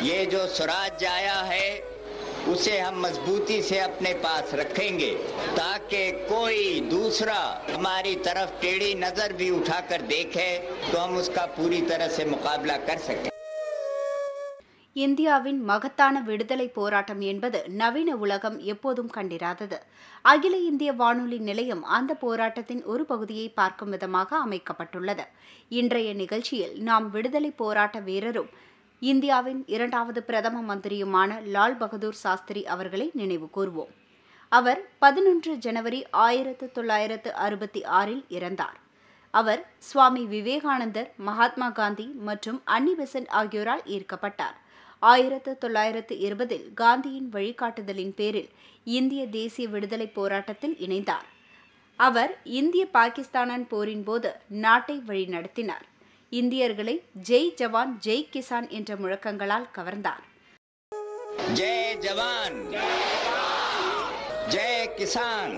ये जो स्वराज आया है उसे हम मजबूती से अपने पास रखेंगे ताकि कोई दूसरा हमारी तरफ टेढ़ी नजर भी उठाकर देखे तो हम उसका पूरी तरह से मुकाबला कर सकें. இந்தியாவின் மகத்தான விடுதலை போராட்டம் என்பது நவீன உலகம் எப்போதும் கண்டிராதது. அகில இந்திய வானொலி நிலையம் அந்த போராட்டத்தின் ஒரு பகுதியை பார்க்கும் விதமாக அமைக்கப்பட்டுள்ளது. இன்றைய நிகழ்ச்சியில் நாம் விடுதலை போராட்ட வீரரும் இந்தியாவின் 2வது பிரதம மந்திரியுமான லால் பகதூர் சாஸ்திரி அவர்களை நினைவு கூர்வோம். அவர் 11 ஜனவரி 1966 இறந்தார். அவர் சுவாமி விவேகானந்தர், மகாத்மா காந்தி மற்றும் அன்னி பெசன்ட் ஆகியோரால் ஈர்க்கப்பட்டார். 1920 காந்தியின் வழிகாட்டுதலின் பேரில் இந்திய தேசிய விடுதலை போராட்டத்தில் இணைந்தார். அவர் இந்திய பாகிஸ்தான் போரின் போது நாட்டை வழிநடத்தினார். இந்தியர்களை ஜெய் ஜவான் ஜெய் கிசான் என்ற முழக்கங்களால் கவர்ந்தார். ஜெய் ஜவான் ஜெய் கிசான்.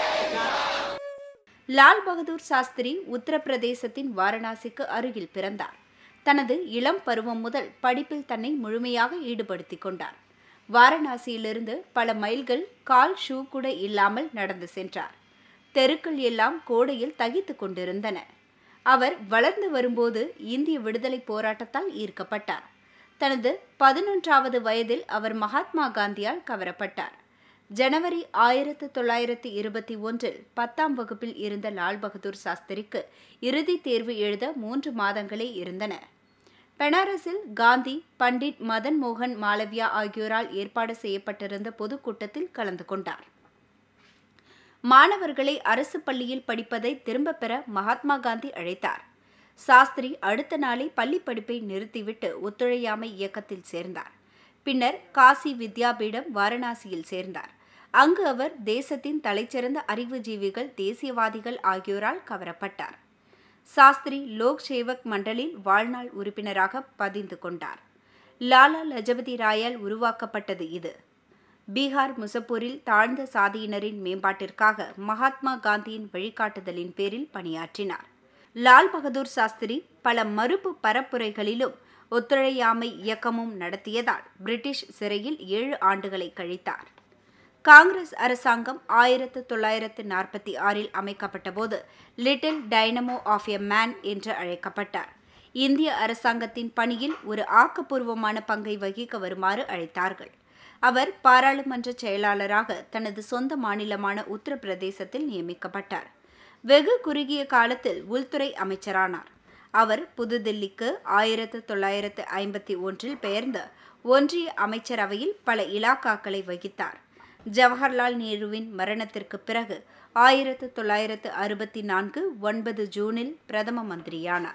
லால் பகதூர் சாஸ்திரி உத்தரப்பிரதேசத்தின் வாரணாசிக்கு அருகில் பிறந்தார். தனது இளம் பருவம் முதல் படிப்பில் தன்னை முழுமையாக ஈடுபடுத்திக் கொண்டார். வாரணாசியிலிருந்து பல மைல்கள் கால் ஷூ கூட இல்லாமல் நடந்து சென்றார். தெருக்கள் எல்லாம் கோடையில் தகித்துக் கொண்டிருந்தன. அவர் வளர்ந்து வரும்போது இந்திய விடுதலை போராட்டத்தால் ஈர்க்கப்பட்டார். தனது 11வது வயதில் அவர் மகாத்மா காந்தியால் கவரப்பட்டார். ஜனவரி 1921 10ஆம் வகுப்பில் இருந்த லால் பகதூர் சாஸ்திரிக்கு இறுதித் தேர்வு எழுத 3 மாதங்களே இருந்தன. பனாரஸில் காந்தி, பண்டிட் மதன் மோகன் மாளவியா ஆகியோரால் ஏற்பாடு செய்யப்பட்டிருந்த பொதுக்கூட்டத்தில் கலந்து கொண்டார். மாணவர்களை அரசு பள்ளியில் படிப்பதை திரும்பப் பெற மகாத்மா காந்தி அழைத்தார். சாஸ்திரி அடுத்த நாளே பள்ளி படிப்பை நிறுத்திவிட்டு ஒத்துழையாமை இயக்கத்தில் சேர்ந்தார். பின்னர் காசி வித்யாபீடம் வாரணாசியில் சேர்ந்தார். அங்கு அவர் தேசத்தின் தலைச்சிறந்த அறிவுஜீவிகள், தேசியவாதிகள் ஆகியோரால் கவரப்பட்டார். சாஸ்திரி லோக் சேவக் மண்டலில் வாழ்நாள் உறுப்பினராக பதிந்து கொண்டார். லாலா லஜபதி ராயால் உருவாக்கப்பட்டது இது. பீகார் முசப்பூரில் தாழ்ந்த சாதியினரின் மேம்பாட்டிற்காக மகாத்மா காந்தியின் வழிகாட்டுதலின் பேரில் பணியாற்றினார். லால் பகதூர் சாஸ்திரி பல மறுப்பு பரப்புரைகளிலும் ஒத்துழையாமை இயக்கமும் நடத்தியதால் பிரிட்டிஷ் சிறையில் 7 ஆண்டுகளை கழித்தார். காங்கிரஸ் அரசாங்கம் 1946 அமைக்கப்பட்ட போது little dynamo of a man என்று அழைக்கப்பட்டார். இந்திய அரசாங்கத்தின் பணியில் ஒரு ஆக்கப்பூர்வமான பங்கை வகிக்க வருமாறு அழைத்தார்கள். அவர் பாராளுமன்ற செயலாளராக தனது சொந்த மாநிலமான உத்தரப்பிரதேசத்தில் நியமிக்கப்பட்டார். வெகு குறுகிய காலத்தில் உள்துறை அமைச்சரானார். அவர் புதுதில்லிக்கு 1951 பெயர்ந்து ஒன்றிய அமைச்சரவையில் பல இலாக்காக்களை வகித்தார். ஜவஹர்லால் நேருவின் மரணத்திற்கு பிறகு 1964 9 ஜூனில் பிரதம மந்திரியானார்.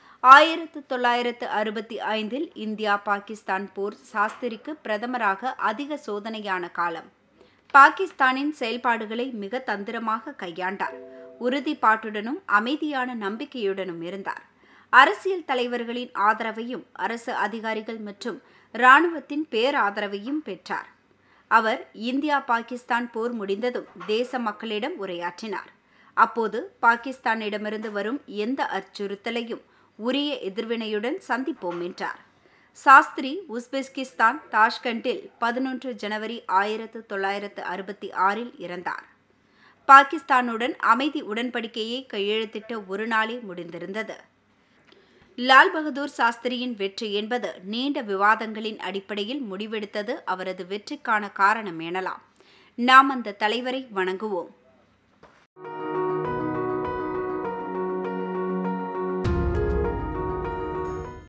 1965 இந்தியா பாகிஸ்தான் போர் சாஸ்திரிக்கு பிரதமராக அதிக சோதனையான காலம். பாகிஸ்தானின் செயல்பாடுகளை மிக தந்திரமாக கையாண்டார். உறுதிப்பாட்டுடனும் அமைதியான நம்பிக்கையுடனும் இருந்தார். அரசியல் தலைவர்களின் ஆதரவையும் அரசு அதிகாரிகள் மற்றும் இராணுவத்தின் பேராதரவையும் பெற்றார். அவர் இந்தியா பாகிஸ்தான் போர் முடிந்ததும் தேச மக்களிடம் உரையாற்றினார். அப்போது பாகிஸ்தானிடமிருந்து வரும் எந்த அச்சுறுத்தலையும் உரிய எதிர்வினையுடன் சந்திப்போம் என்றார். சாஸ்திரி உஸ்பெஸ்கிஸ்தான் தாஷ்கண்டில் 11 ஜனவரி 1966 இறந்தார். பாகிஸ்தானுடன் அமைதி உடன்படிக்கையை கையெழுத்திட்ட ஒரு நாளே முடிந்திருந்தது. லால் பகதூர் சாஸ்திரியின் வெற்றி என்பது நீண்ட விவாதங்களின் அடிப்படையில் முடிவெடுத்தது அவரது வெற்றிக்கான காரணம் எனலாம். நாம் அந்த தலைவரை வணங்குவோம்.